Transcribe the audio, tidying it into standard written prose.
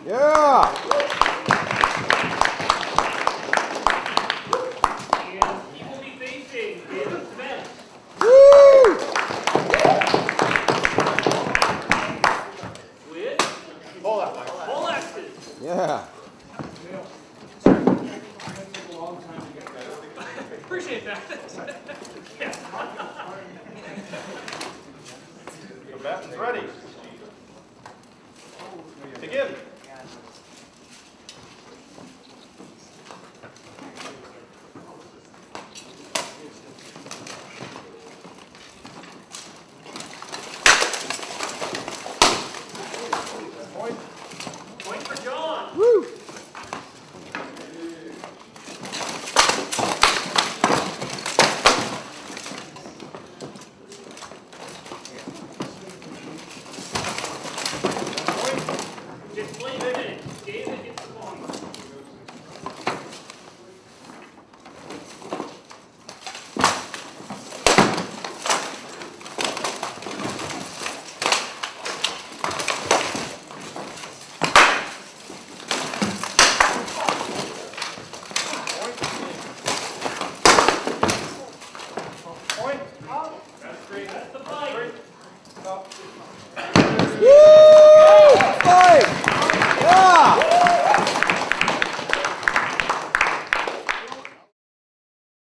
Yeah. And he will be facing in Cvet. Woo! With Poleaxe. Yeah. Appreciate that. Yeah. The match is ready.